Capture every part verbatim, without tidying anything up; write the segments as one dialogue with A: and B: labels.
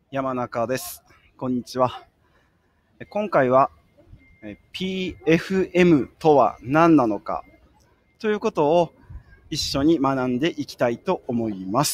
A: 山中です。こんにちは。今回は ピーエフエム とは何なのかということを一緒に学んでいきたいと思います。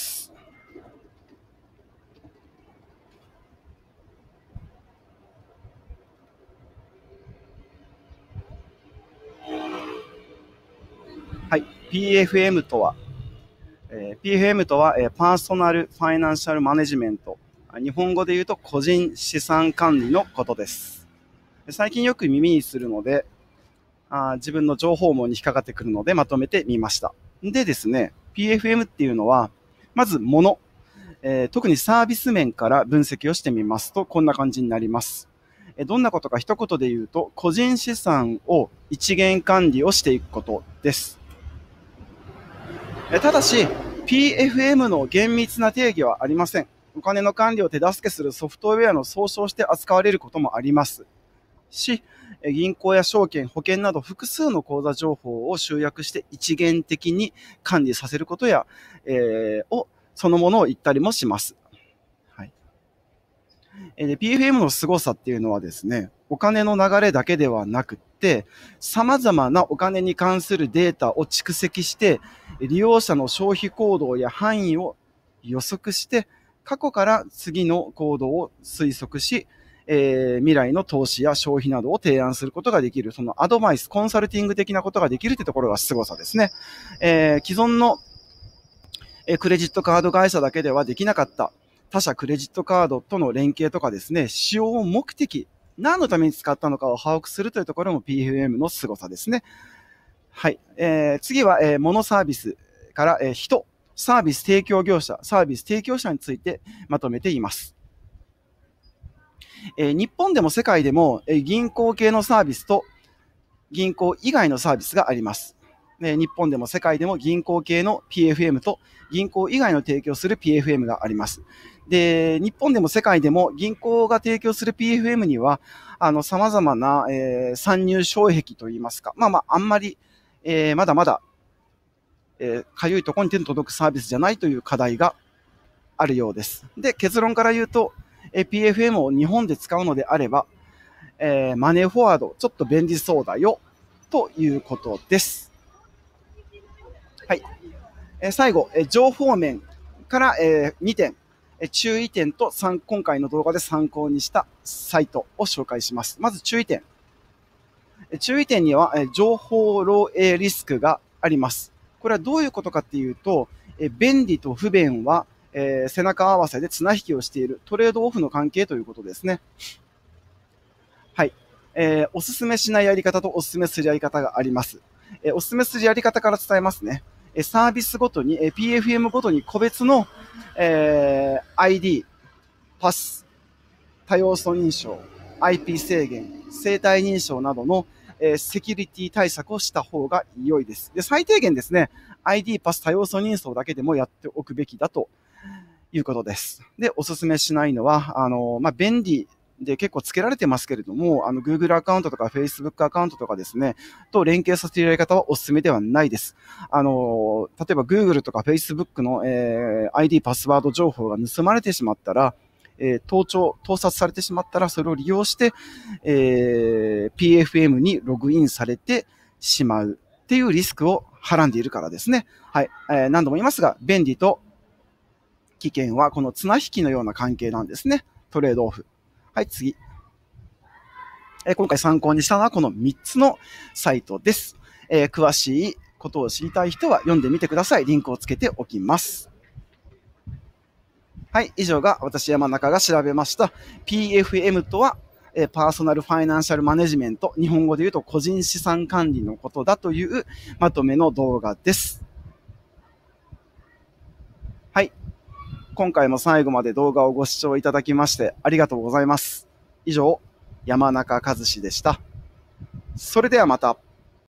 A: はい、ピーエフエム とは、えー、ピーエフエム とは、えー、パーソナルファイナンシャルマネジメント。日本語で言うと個人資産管理のことです。最近よく耳にするので、あ自分の情報網に引っかかってくるのでまとめてみました。でですね、ピーエフエム っていうのは、まず物、えー、特にサービス面から分析をしてみますと、こんな感じになります。どんなことか一言で言うと、個人資産を一元管理をしていくことです。ただし、ピーエフエム の厳密な定義はありません。お金の管理を手助けするソフトウェアの総称して扱われることもありますし、銀行や証券、保険など複数の口座情報を集約して一元的に管理させることや、えー、をそのものを言ったりもします。はい、で ピーエフエム の凄さっていうのはですね、お金の流れだけではなくて、様々なお金に関するデータを蓄積して、利用者の消費行動や範囲を予測して、過去から次の行動を推測し、えー、未来の投資や消費などを提案することができる、そのアドバイス、コンサルティング的なことができるというところが凄さですね。えー、既存のクレジットカード会社だけではできなかった他社クレジットカードとの連携とかですね、使用目的、何のために使ったのかを把握するというところも ピーエフエム の凄さですね。はい。えー、次は、えー、モノサービスから、えー、人、サービス提供業者、サービス提供者についてまとめています。えー、日本でも世界でも、えー、銀行系のサービスと銀行以外のサービスがあります。えー、日本でも世界でも銀行系の ピーエフエム と銀行以外の提供する ピーエフエム があります。で、日本でも世界でも銀行が提供する ピーエフエム には、あの、様々な、えー、参入障壁といいますか、まあまあ、あんまり、えー、まだまだ、えー、かゆいところに手の届くサービスじゃないという課題があるようです。で、結論から言うと、えー、ピーエフエム を日本で使うのであれば、えー、マネーフォワード、ちょっと便利そうだよ、ということです。はい。えー、最後、えー、情報面から、えー、にてん、注意点と今回の動画で参考にしたサイトを紹介します。まず注意点。注意点には情報漏洩リスクがあります。これはどういうことかっていうと、便利と不便は背中合わせで綱引きをしているトレードオフの関係ということですね。はい。えー、おすすめしないやり方とおすすめするやり方があります。えー、おすすめするやり方から伝えますね。サービスごとに、ピーエフエム ごとに個別の、えー、アイディー、パス、多要素認証、アイピー 制限、生体認証などの、えー、セキュリティ対策をした方が良いです。で、最低限ですね、アイディー、パス、多要素認証だけでもやっておくべきだということです。で、おすすめしないのは、あの、まあ、便利で結構つけられてますけれども、あの、Google アカウントとか Facebook アカウントとかですね、と連携させているやり方はお勧めではないです。あの、例えば Google とか Facebook の、えー、アイディー パスワード情報が盗まれてしまったら、えー、盗聴、盗撮されてしまったら、それを利用して、えー、ピーエフエム にログインされてしまうっていうリスクをはらんでいるからですね。はい。えー、何度も言いますが、便利と危険はこの綱引きのような関係なんですね。トレードオフ。はい、次。え今回参考にしたのはこのみっつのサイトです。えー、詳しいことを知りたい人は読んでみてください。リンクをつけておきます。はい、以上が私山中が調べました ピーエフエム とは、えー、パーソナルファイナンシャルマネジメント、日本語で言うと個人資産管理のことだというまとめの動画です。はい。今回も最後まで動画をご視聴いただきましてありがとうございます。以上、山中和志でした。それではまた。